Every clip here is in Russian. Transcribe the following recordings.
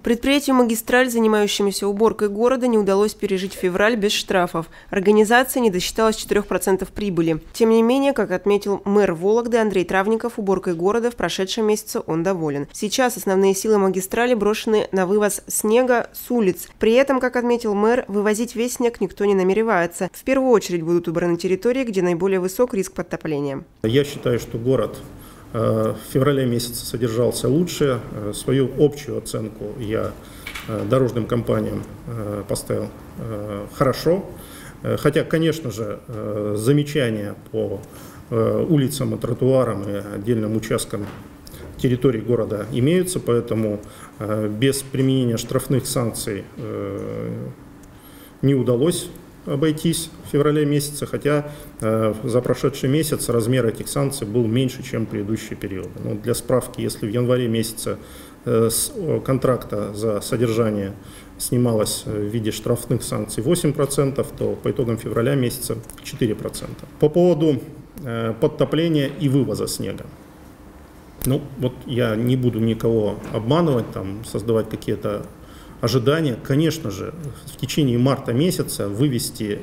Предприятию «Магистраль», занимающемуся уборкой города, не удалось пережить февраль без штрафов. Организация не досчиталась 4% прибыли. Тем не менее, как отметил мэр Вологды Андрей Травников, уборкой города в прошедшем месяце он доволен. Сейчас основные силы «Магистрали» брошены на вывоз снега с улиц. При этом, как отметил мэр, вывозить весь снег никто не намеревается. В первую очередь будут убраны территории, где наиболее высок риск подтопления. Я считаю, что город в феврале месяце содержался лучше. Свою общую оценку я дорожным компаниям поставил хорошо. Хотя, конечно же, замечания по улицам и тротуарам и отдельным участкам территории города имеются, поэтому без применения штрафных санкций не удалось обойтись в феврале месяце, хотя за прошедший месяц размер этих санкций был меньше, чем предыдущие периоды. Но для справки, если в январе месяце с контракта за содержание снималось в виде штрафных санкций 8%, то по итогам февраля месяца 4%. По поводу подтопления и вывоза снега. Ну, вот я не буду никого обманывать, создавать какие-то ожидания. Конечно же, в течение марта месяца вывести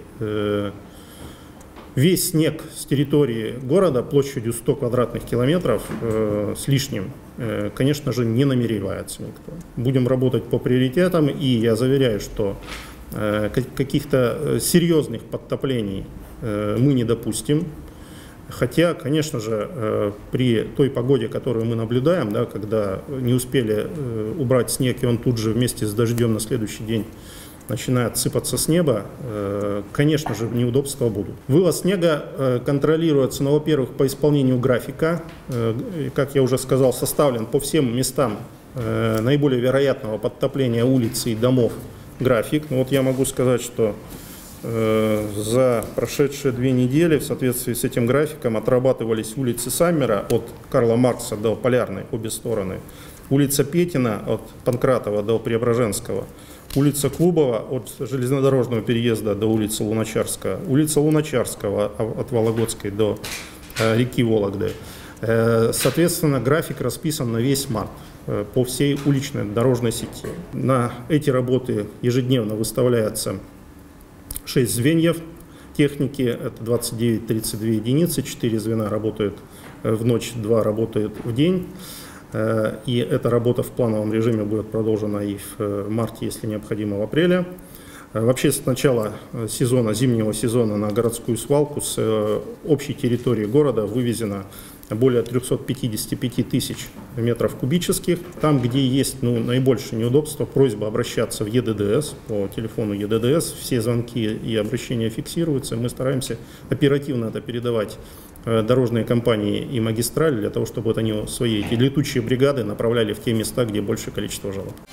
весь снег с территории города площадью 100 квадратных километров с лишним, конечно же, не намеревается никто. Будем работать по приоритетам, и я заверяю, что каких-то серьезных подтоплений мы не допустим. Хотя, конечно же, при той погоде, которую мы наблюдаем, когда не успели убрать снег, и он тут же вместе с дождем на следующий день начинает сыпаться с неба, конечно же, неудобства будут. Вывоз снега контролируется, во-первых, по исполнению графика. Как я уже сказал, составлен по всем местам наиболее вероятного подтопления улиц и домов график. Вот я могу сказать, что за прошедшие 2 недели в соответствии с этим графиком отрабатывались улицы Саммера от Карла Маркса до Полярной, обе стороны, улица Петина от Панкратова до Преображенского, улица Клубова от железнодорожного переезда до улицы Луначарского, улица Луначарского от Вологодской до реки Вологды. Соответственно, график расписан на весь март по всей уличной дорожной сети. На эти работы ежедневно выставляется 6 звеньев техники, это 29-32 единицы, 4 звена работают в ночь, 2 работают в день. И эта работа в плановом режиме будет продолжена и в марте, если необходимо, в апреле. Вообще с начала сезона, зимнего сезона на городскую свалку с общей территории города вывезено более 355 тысяч метров кубических. Там, где есть наибольшее неудобство, просьба обращаться в ЕДДС, по телефону ЕДДС. Все звонки и обращения фиксируются. Мы стараемся оперативно это передавать дорожные компании и магистрали, для того, чтобы они свои летучие бригады направляли в те места, где большее количество жалоб.